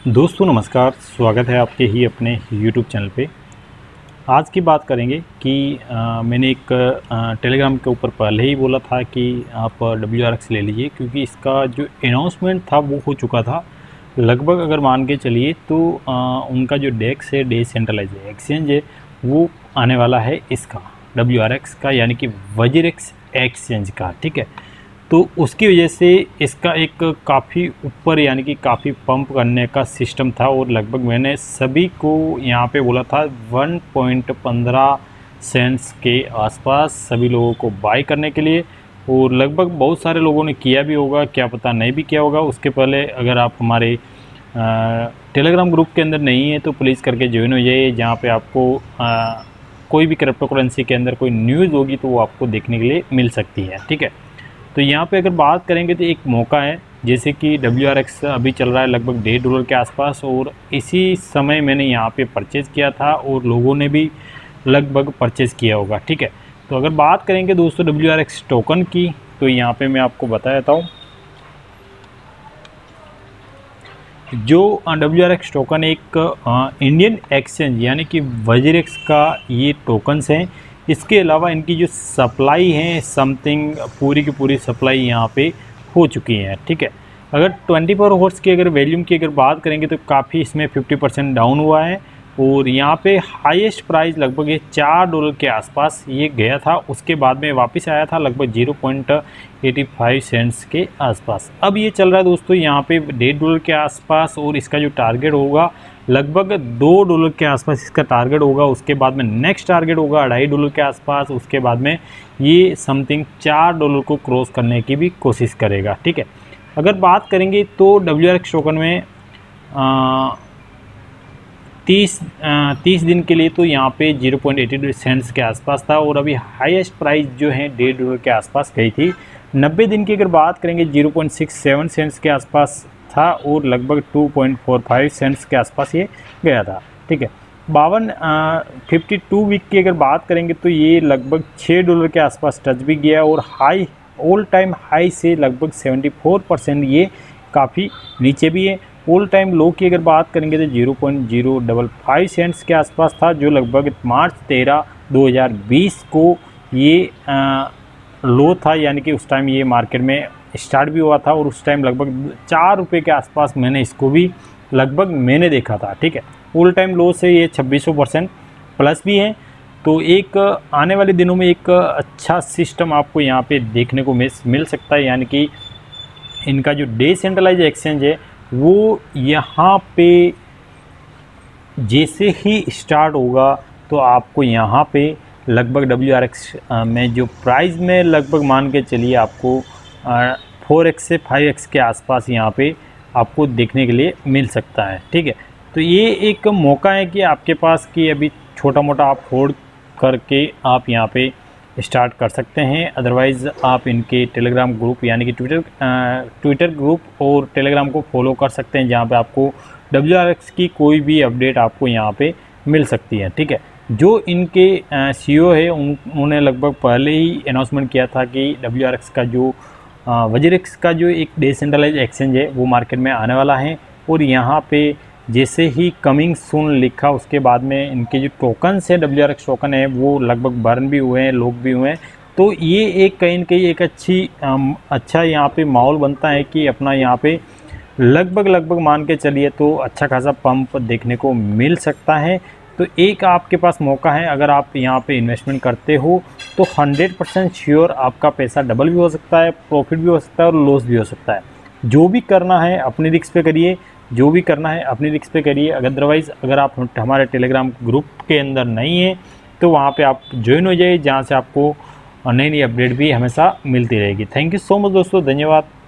दोस्तों नमस्कार, स्वागत है आपके ही अपने YouTube चैनल पे। आज की बात करेंगे कि मैंने एक टेलीग्राम के ऊपर पहले ही बोला था कि आप WRX ले लीजिए, क्योंकि इसका जो अनाउंसमेंट था वो हो चुका था। लगभग अगर मान के चलिए तो उनका जो डेक्स है, डिसेंट्रलाइज्ड एक्सचेंज है, वो आने वाला है इसका WRX का, यानी कि वजीरेक्स एक्सचेंज का। ठीक है, तो उसकी वजह से इसका एक काफ़ी ऊपर यानी कि काफ़ी पंप करने का सिस्टम था, और लगभग मैंने सभी को यहाँ पे बोला था 1.15 सेंट्स के आसपास सभी लोगों को बाय करने के लिए, और लगभग बहुत सारे लोगों ने किया भी होगा, क्या पता नहीं भी किया होगा। उसके पहले अगर आप हमारे टेलीग्राम ग्रुप के अंदर नहीं है तो प्लीज़ करके ज्वाइन हो जाइए, जहाँ पे आपको कोई भी क्रिप्टो करेंसी के अंदर कोई न्यूज़ होगी तो वो आपको देखने के लिए मिल सकती है। ठीक है, तो यहाँ पे अगर बात करेंगे तो एक मौका है, जैसे कि WRX अभी चल रहा है लगभग $1.5 के आसपास, और इसी समय मैंने यहाँ पे परचेज़ किया था और लोगों ने भी लगभग परचेज़ किया होगा। ठीक है, तो अगर बात करेंगे दोस्तों WRX टोकन की, तो यहाँ पे मैं आपको बता देता हूँ। जो WRX टोकन एक इंडियन एक्सचेंज यानी कि वजीरेक्स का ये टोकन्स हैं। इसके अलावा इनकी जो सप्लाई है समथिंग पूरी की पूरी सप्लाई यहाँ पे हो चुकी है। ठीक है, अगर 24 आवर्स की अगर वॉल्यूम की अगर बात करेंगे तो काफ़ी इसमें 50% डाउन हुआ है, और यहाँ पे हाईएस्ट प्राइस लगभग ये $4 के आसपास ये गया था। उसके बाद में वापस आया था लगभग 0.85 सेंट्स के आसपास। अब ये चल रहा है दोस्तों यहाँ पे $1.5 के आसपास, और इसका जो टारगेट होगा लगभग $2 के आसपास इसका टारगेट होगा। उसके बाद में नेक्स्ट टारगेट होगा $2.5 के आसपास। उसके बाद में ये समथिंग $4 को क्रॉस करने की भी कोशिश करेगा। ठीक है, अगर बात करेंगे तो WRX टोकन में 30 दिन के लिए तो यहाँ पे 0.82 सेंट्स के आसपास था, और अभी हाईएस्ट प्राइस जो है $1.5 के आसपास गई थी। 90 दिन की अगर बात करेंगे 0.67 सेंट्स के आसपास था, और लगभग 2.45 सेंट्स के आसपास ये गया था। ठीक है, 52 वीक की अगर बात करेंगे तो ये लगभग $6 के आसपास टच भी गया, और हाई ऑल टाइम हाई से लगभग 74% ये काफ़ी नीचे भी है। ऑल टाइम लो की अगर बात करेंगे तो 0.055 सेंट्स के आसपास था, जो लगभग मार्च 13, 2020 को ये लो था, यानी कि उस टाइम ये मार्केट में स्टार्ट भी हुआ था, और उस टाइम लगभग ₹4 के आसपास मैंने इसको भी लगभग मैंने देखा था। ठीक है, ऑल टाइम लो से ये 2600% प्लस भी है। तो एक आने वाले दिनों में एक अच्छा सिस्टम आपको यहाँ पे देखने को मिल सकता है, यानी कि इनका जो डिसेंट्रलाइज्ड एक्सचेंज है वो यहाँ पे जैसे ही स्टार्ट होगा तो आपको यहाँ पे लगभग WRX में जो प्राइस में लगभग मान के चलिए आपको 4x से 5x के आसपास यहाँ पे आपको देखने के लिए मिल सकता है। ठीक है, तो ये एक मौका है कि आपके पास कि अभी छोटा मोटा आप होल्ड करके आप यहाँ पे स्टार्ट कर सकते हैं। अदरवाइज़ आप इनके टेलीग्राम ग्रुप यानी कि ट्विटर ग्रुप और टेलीग्राम को फॉलो कर सकते हैं, जहाँ पे आपको WRX की कोई भी अपडेट आपको यहाँ पे मिल सकती है। ठीक है, जो इनके CEO है उन्होंने लगभग पहले ही अनाउंसमेंट किया था कि WRX का जो वजीरेक्स का जो एक डिसेंट्रलाइज्ड एक्सचेंज है वो मार्केट में आने वाला है, और यहाँ पे जैसे ही कमिंग सून लिखा उसके बाद में इनके जो टोकन्स है WRX टोकन है वो लगभग बर्न भी हुए हैं, लोग भी हुए हैं। तो ये एक कहीं न कहीं एक अच्छा यहाँ पे माहौल बनता है कि अपना यहाँ पे लगभग मान के चलिए तो अच्छा खासा पंप देखने को मिल सकता है। तो एक आपके पास मौका है, अगर आप यहाँ पे इन्वेस्टमेंट करते हो तो 100% श्योर आपका पैसा डबल भी हो सकता है, प्रॉफिट भी हो सकता है और लॉस भी हो सकता है। जो भी करना है अपनी रिस्क पे करिए, जो भी करना है अपनी रिस्क पे करिए। अदरवाइज़ अगर आप हमारे टेलीग्राम ग्रुप के अंदर नहीं है तो वहाँ पे आप ज्वाइन हो जाइए, जहाँ से आपको नई अपडेट भी हमेशा मिलती रहेगी। थैंक यू सो मच दोस्तों, धन्यवाद।